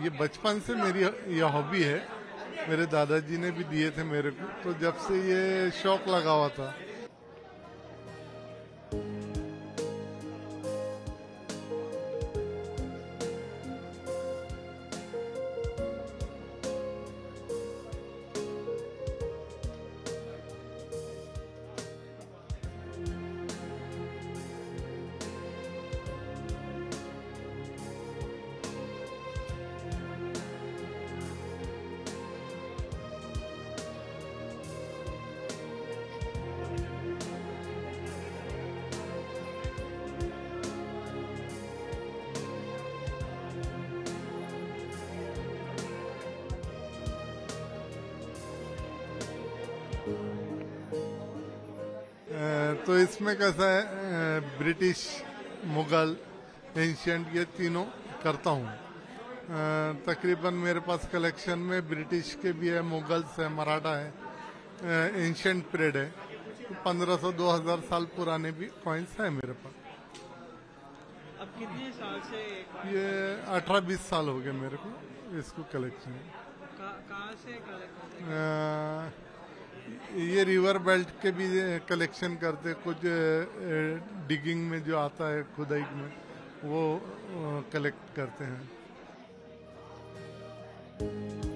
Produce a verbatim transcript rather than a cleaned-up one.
ये बचपन से मेरी ये हॉबी है। मेरे दादाजी ने भी दिए थे मेरे को, तो जब से ये शौक लगा हुआ था। तो इसमें कैसा है, ब्रिटिश, मुगल, एंशियंट, ये तीनों करता हूँ। तकरीबन मेरे पास कलेक्शन में ब्रिटिश के भी है, मुगल्स है, मराठा है, एंशियंट पीरियड है। तो पंद्रह सौ दो हजार साल पुराने भी कॉइन्स है मेरे पास। अब कितने साल से? ये अठारह बीस साल हो गए मेरे को इसको कलेक्शन। कहाँ से कलेक्ट करते हैं? ये रिवर बेल्ट के भी कलेक्शन करते, कुछ डिगिंग में जो आता है, खुदाई में, वो कलेक्ट करते हैं।